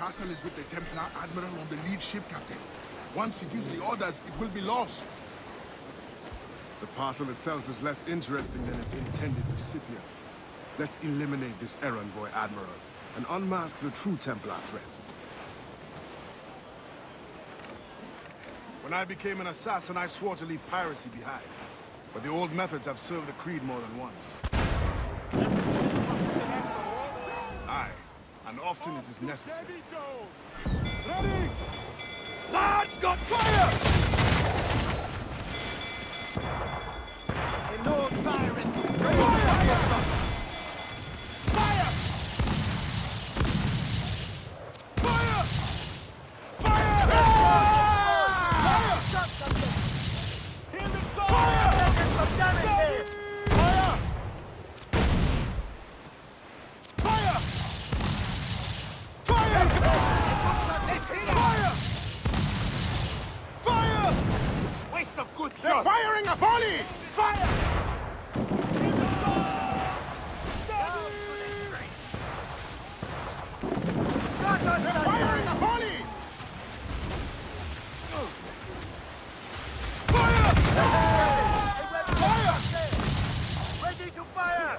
parcel is with the Templar Admiral on the lead ship, Captain. Once he gives the orders, it will be lost. The parcel itself is less interesting than its intended recipient. Let's eliminate this errand boy, Admiral, and unmask the true Templar threat. When I became an assassin, I swore to leave piracy behind. But the old methods have served the Creed more than once. Aye, and often it is necessary. Ready! Lads, got fire! A Lord Byron! Fire! Fire! Fire! Fire! Here we go! Fire! Some damage here! Fire! Fire! Fire! Fire! Fire! Waste of good They're shot! firing a volley! Fire! They're firing a volley! Fire! Fire! Ready to fire!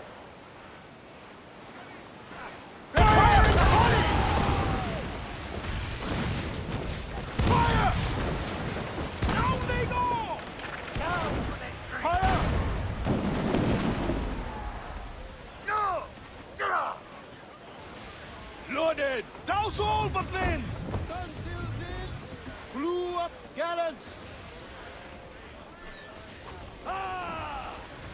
They're firing a volley! Fire! Down they go! Fire! No! Loaded! Douse all but lens! Gun seals in. Blew up gallants. Ah!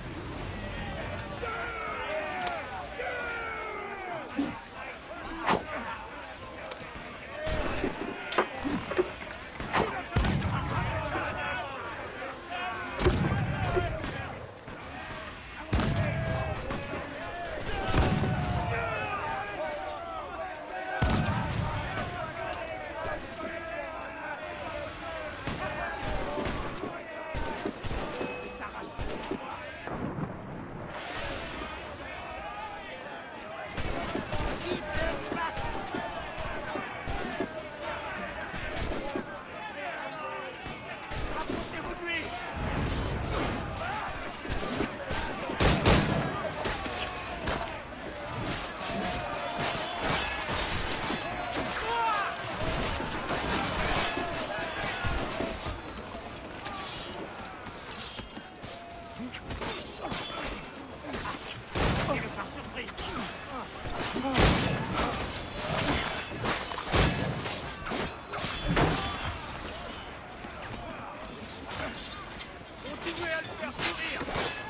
Continuez à le faire courir!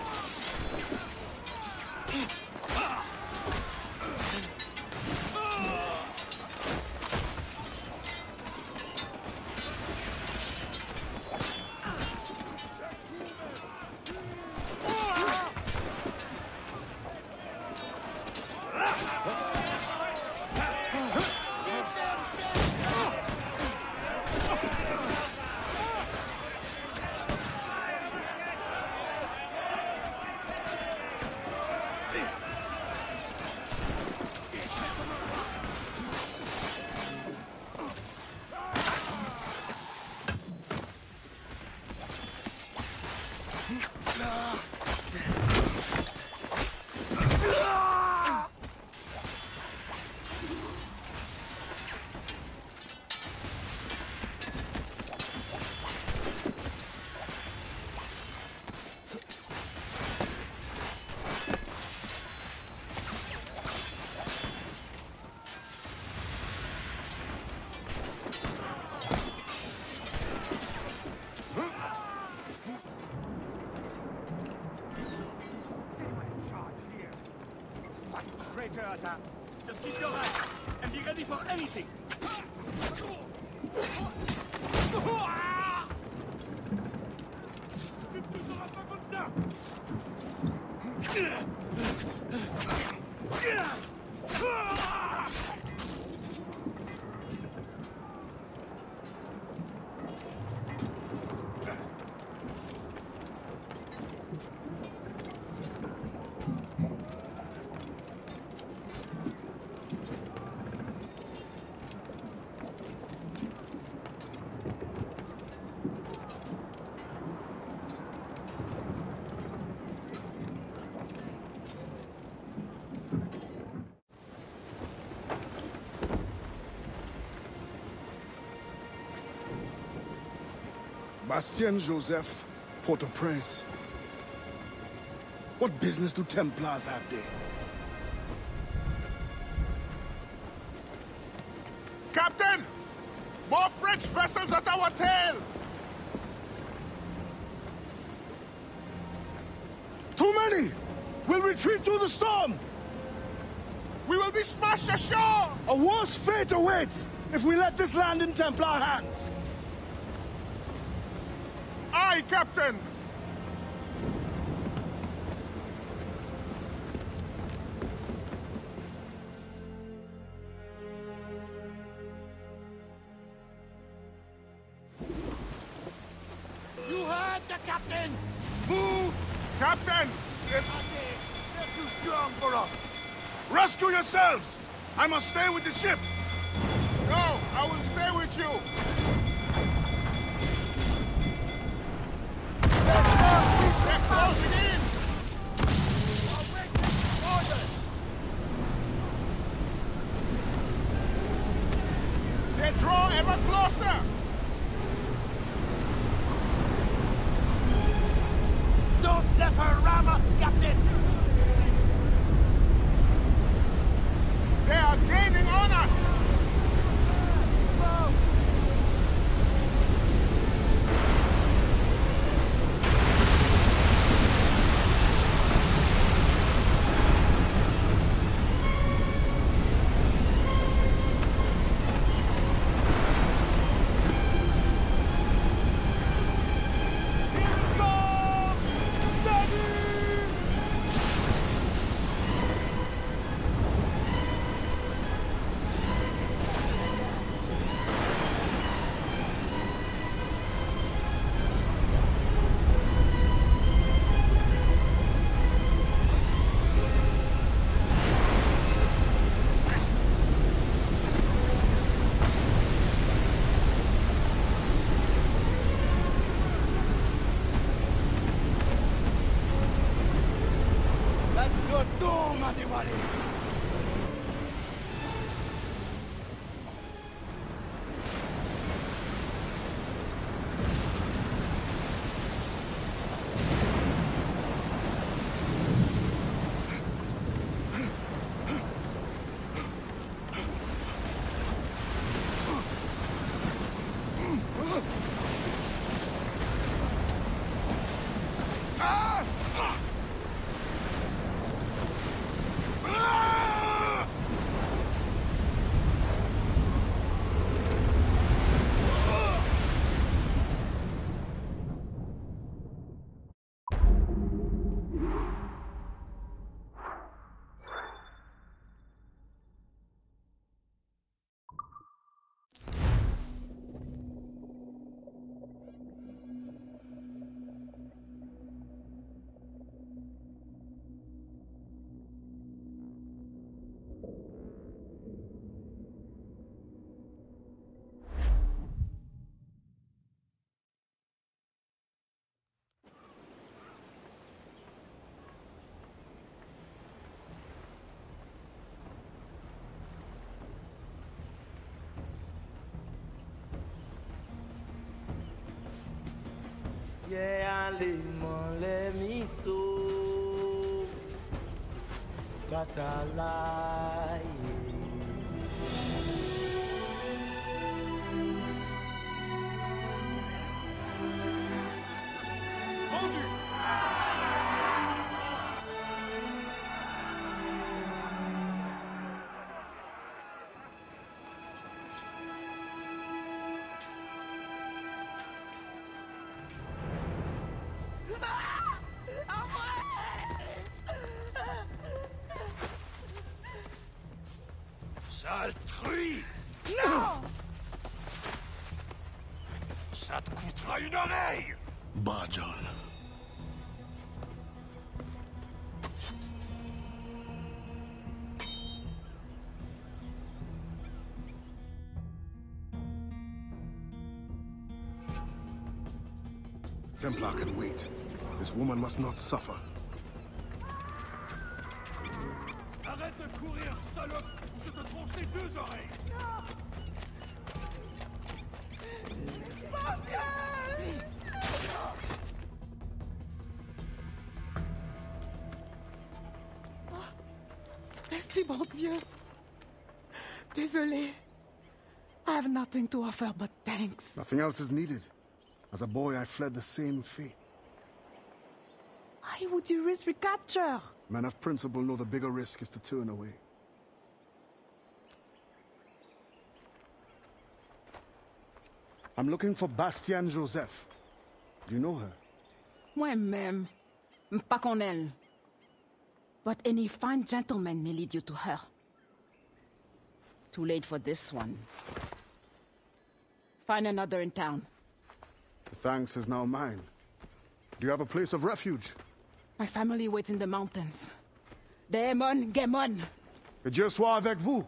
Traitor attack. Just keep your eyes and be ready for anything. Bastien Joseph, Port-au-Prince. What business do Templars have there? Captain! More French vessels at our tail! Too many! We'll retreat through the storm! We will be smashed ashore! A worse fate awaits if we let this land in Templar hands! Aye, Captain! You heard the captain! Move! Captain! Yes. They're too strong for us! Rescue yourselves! I must stay with the ship! No, I will stay with you! They're closing in! Orders! They draw ever closer! Don't let her ram us, Captain! They are gaining on us! Toma, Diwali! Yeah, allez, mon les miso, katalai. Sale truie! Non! Ça te coûtera une oreille! Bah, John. Templar can wait. This woman must not suffer. Arrête de courir, salope, ou je te tronche les deux oreilles! Bon Dieu. Désolé. I have nothing to offer but thanks. Nothing else is needed. As a boy, I fled the same fate. Why would you risk recapture? Men of principle know the bigger risk is to turn away. I'm looking for Bastian Joseph. Do you know her? Moi-même, pas qu'on elle. But any fine gentleman may lead you to her. Too late for this one. Find another in town. The thanks is now mine. Do you have a place of refuge? My family waits in the mountains. Daemon, Gemon. Que Dieu soit avec vous.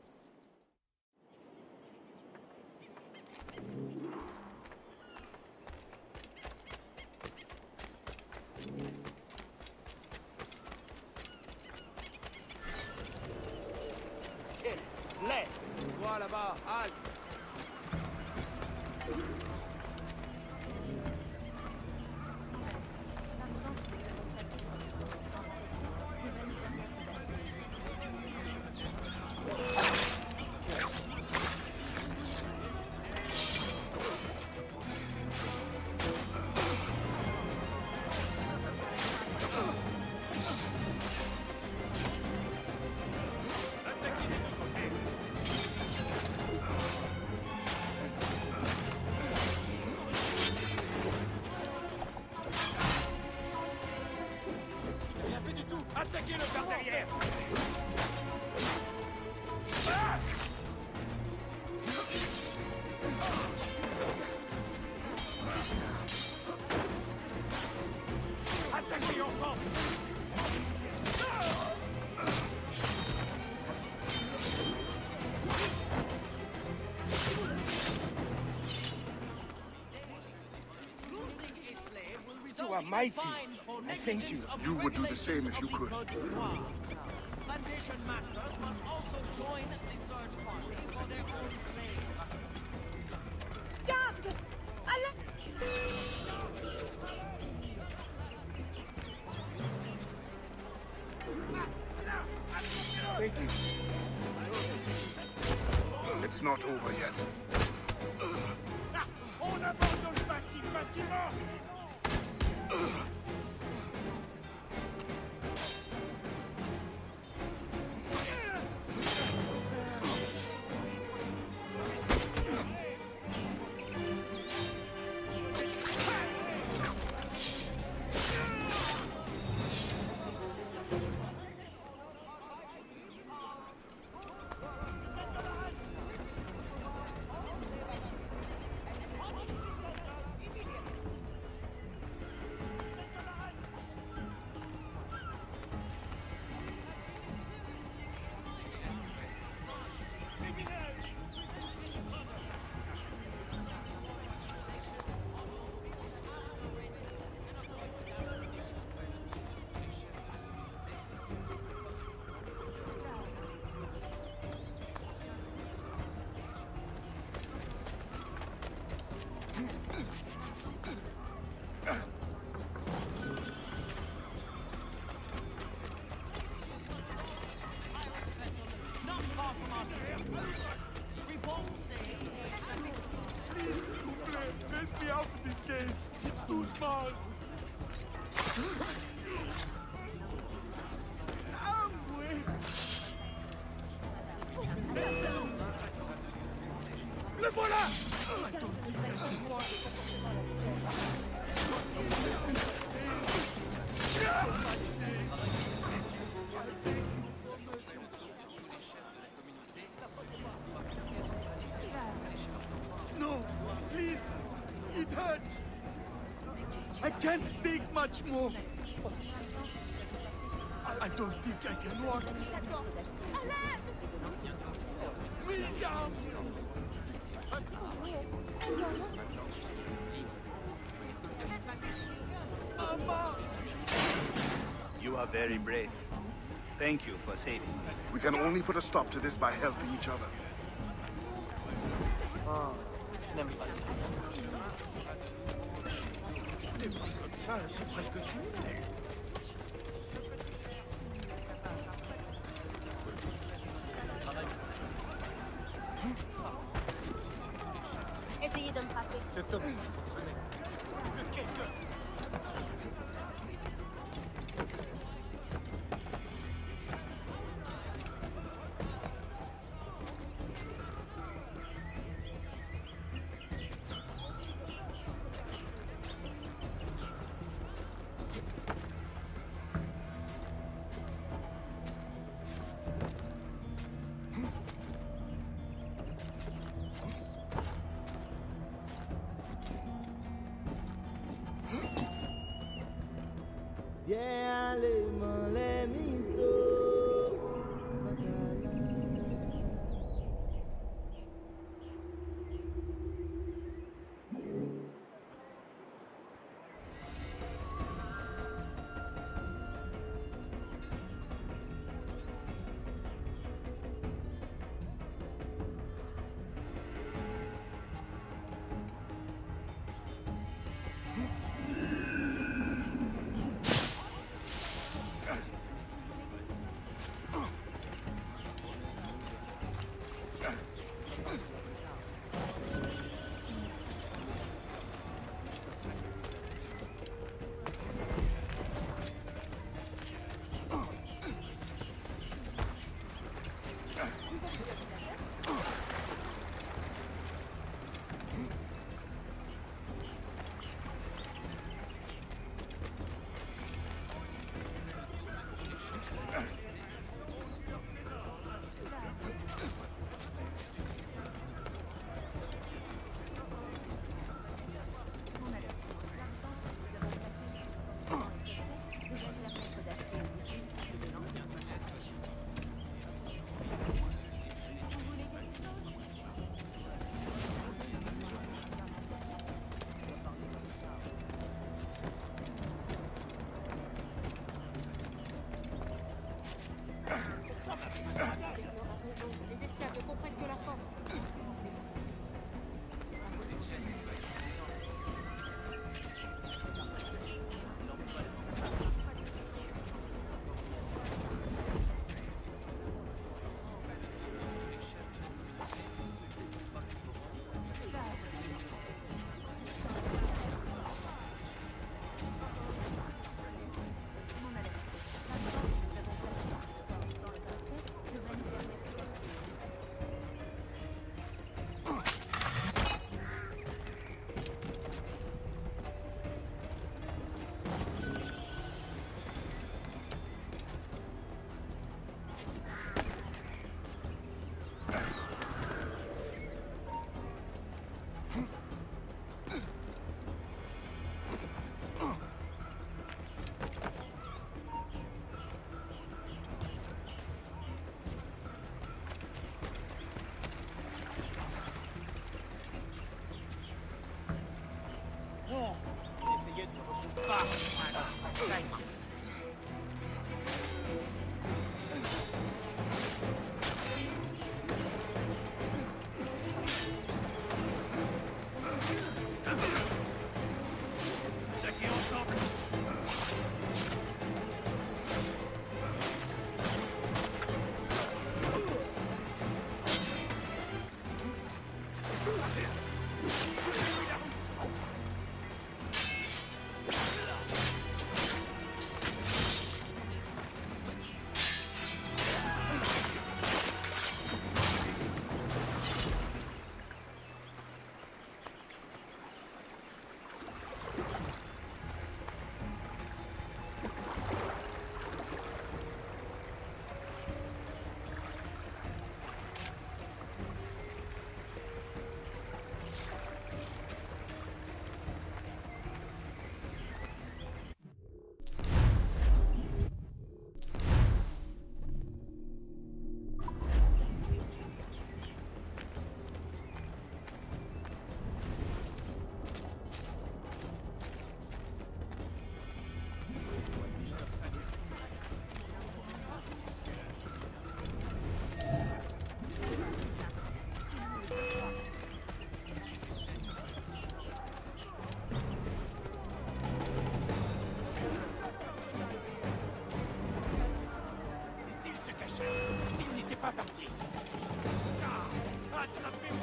Les! Vois là-bas, halte! Attaquez-le par derrière! Attaquez ensemble! You are mighty. I thank you. You would do the same if you could. Plantation masters must also join the search party for their own slaves. Garde! Allez! Thank you. It's not over yet. On abandonne le bastille facilement! Not far from our city. We won't say Let me out of this cage! It's too small! Le voilà! No, please! It hurts! I can't take much more! I don't think I can walk. William! Mama! You are very brave. Thank you for saving me. We can only put a stop to this by helping each other. Je n'aime pas ça. Des prix comme ça, c'est presque criminel. Essayez de me frapper. C'est tout. Que quelqu'un... Yeah, les miso.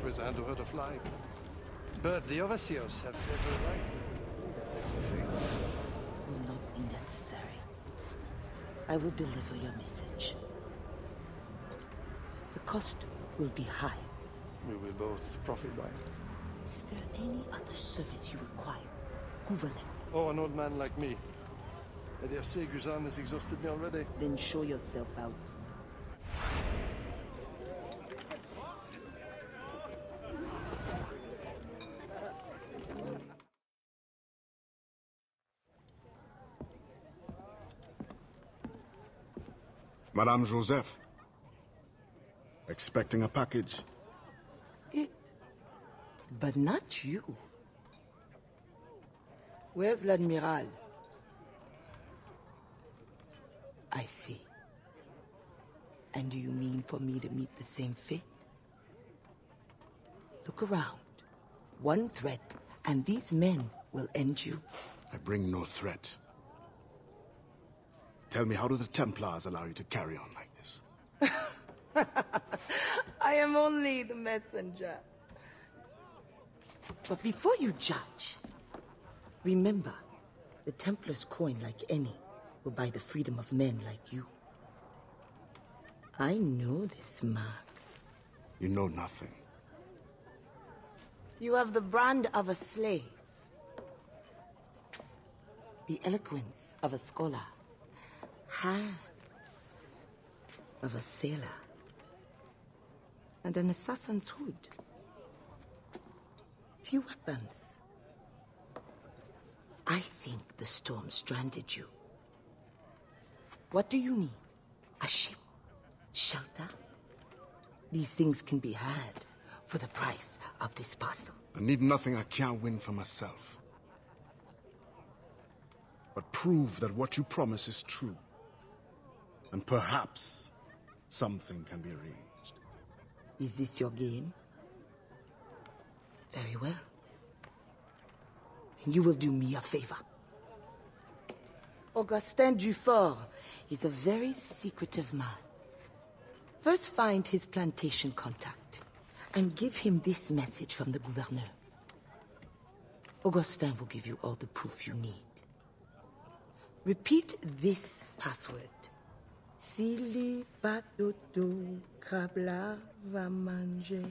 with hand over the flag. But the overseers have every right. It's a fate. Will not be necessary. I will deliver your message. The cost will be high. We will both profit by it. Is there any other service you require, Gouverneur? Oh, an old man like me. I dare say Guzan has exhausted me already. Then show yourself out. Madame Joseph. Expecting a package. It. But not you. Where's l'Admiral? I see. And do you mean for me to meet the same fate? Look around. One threat, and these men will end you. I bring no threat. Tell me, how do the Templars allow you to carry on like this? I am only the messenger. But before you judge, remember, the Templars' coin, like any, will buy the freedom of men like you. I know this mark. You know nothing. You have the brand of a slave, the eloquence of a scholar, hands of a sailor, and an assassin's hood. Few weapons. I think the storm stranded you. What do you need? A ship? Shelter? These things can be had for the price of this parcel. I need nothing I can't win for myself. But prove that what you promise is true. And perhaps something can be arranged. Is this your game? Very well. Then you will do me a favor. Augustin Dufort is a very secretive man. First find his plantation contact and give him this message from the gouverneur. Augustin will give you all the proof you need. Repeat this password. Sili Badodo Krabla va manger.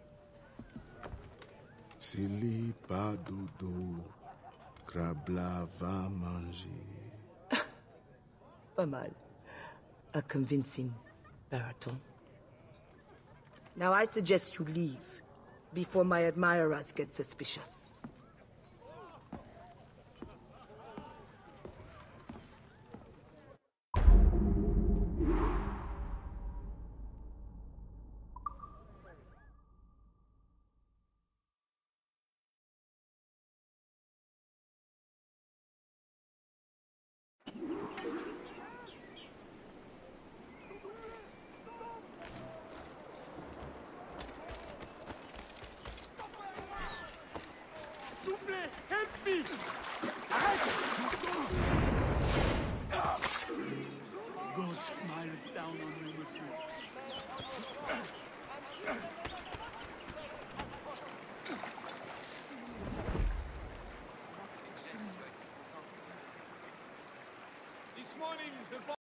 Sili Badodo Krabla va manger. Pas mal. A convincing baritone. Now I suggest you leave before my admirers get suspicious. Help me! God smiles down on you, monsieur. This morning, the